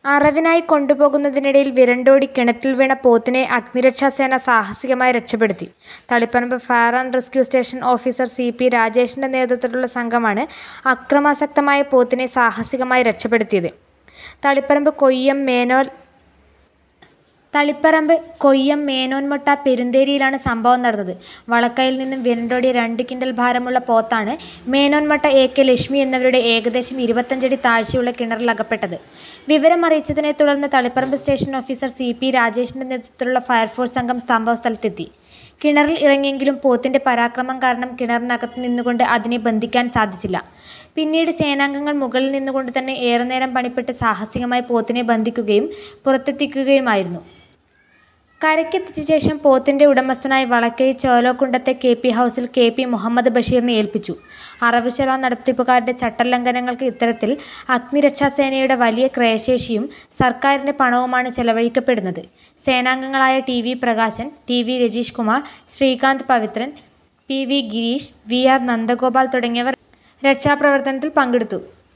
അറവിനായി കൊണ്ടുപോകുന്നതിനിടയിൽ വിരണ്ടോടി കിണറ്റിൽ വീണ പോത്തിനെ അഗ്നിരക്ഷാസേന സാഹസികമായി രക്ഷപ്പെടുത്തി. Thaliparamba fire and rescue station officer CP രാജേഷിന്റെ നേതൃത്വത്തിലുള്ള സംഘമാണ് അക്രമാസക്തമായ പോത്തിനെ സാഹസികമായി രക്ഷപ്പെടുത്തിയത്. തളിപ്പറമ്പ് കൊയ്യം മേനോൻമൊട്ട പെരുന്തേരിയിലാണ് സംഭവം നടന്നത്. വളക്കയിൽ നിന്നും വിരണ്ടോടിയ 2 കിൻഡൽ ഭാരമുള്ള പോത്താണ് മേനോൻമൊട്ട AK ലക്ഷ്മി എന്നിവരുടെ ഏകദേശം 25 അടി താഴ്ചയുള്ള കിണറിൽ അകപ്പെട്ടത്. വിവരം അറിയിച്ചതിനെ തുടർന്ന് തളിപ്പറമ്പ് സ്റ്റേഷൻ ഓഫീസർ CP രാജേഷിന്റെ നേതൃത്വത്തിലുള്ള ഫയർഫോഴ്സ് സംഘം സംഭവസ്ഥലത്തെത്തി. കിണറിൽ ഇറങ്ങിയെങ്കിലും പോത്തിന്റെ പരാക്രമം കാരണം കിണറിനകത്ത് നിന്നുകൊണ്ട് അതിനെ ബന്ധിക്കാൻ സാധിച്ചില്ല. പിന്നീട് സേനാംഗങ്ങൾ മുകളിൽ നിന്നുകൊണ്ട് തന്നെ ഏറെ നേരം പണിപ്പെട്ട് സാഹസികമായി പോത്തിനെ ബന്ധിക്കുകയും പുറത്തെത്തിക്കുകയുമായിരുന്നു. കരയ്ക്കെത്തിച്ച ശേഷം പോത്തിന്റെ ഉടമസ്ഥനായ വളക്കൈ ചോലോക്കുണ്ടത്തെ KP ഹൗസിൽ KP മുഹമ്മദ് ബഷീറിനെ ഏൽപ്പിച്ചു. അറവുശാല നടത്തിപ്പുകാരുടെ ചട്ടലംഘനങ്ങൾക്ക് ഇത്തരത്തിൽ അഗ്നിരക്ഷാസേനയുടെ വലിയ ക്രയശേഷിയും സർക്കാരിന്റെ പണവുമാണ് ചെലവഴിക്കപ്പെടുന്നത്. സേനാംഗങ്ങളായ TV Prakashan, TV Rajeesh Kumar, Srikanth Pavithran, PV Girish, VR Nandagopal തുടങ്ങിയവർ രക്ഷാപ്രവർത്തനത്തിൽ പങ്കെടുത്തു.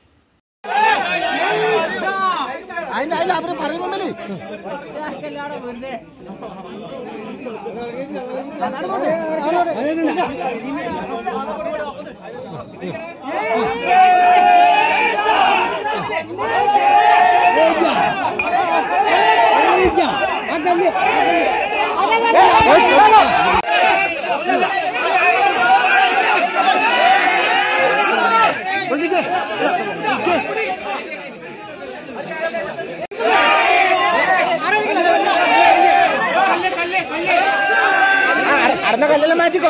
കല്ലെല്ലാം മാറ്റിക്കോ.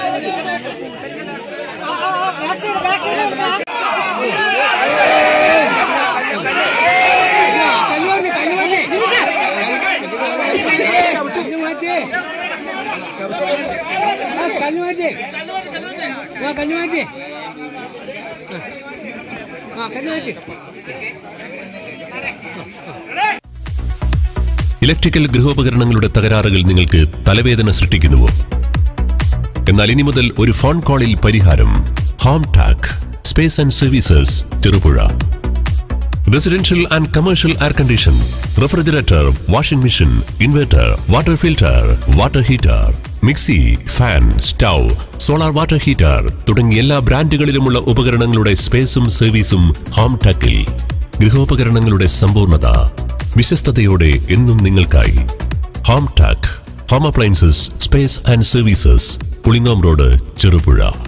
ഇലക്ട്രിക്കൽ ഗൃഹോപകരണങ്ങളുടെ തകരാറുകൾ നിങ്ങൾക്ക് തലവേദന സൃഷ്ടിക്കുന്നുവോ? എന്നാൽ ഇനി മുതൽ ഒരു ഫോൺ കോളിൽ പരിഹാരം. Home tech space and services Cherupuzha. Residential and commercial air condition, refrigerator, washing machine, inverter, water filter, water heater, mixie, fan, stove, solar water heater തുടങ്ങിയ എല്ലാ ബ്രാൻഡുകളിലുമുള്ള ഉപകരണങ്ങളുടെ സ്പേസും സർവീസും ഹോം ടാക്കിൽ. ഗൃഹോപകരണങ്ങളുടെ സമ്പൂർണ്ണത വിശ്വസ്തയോടെ എന്നും നിങ്ങൾക്കായി. Home tech home appliances space and services, Pulingome road, Cherupuzha.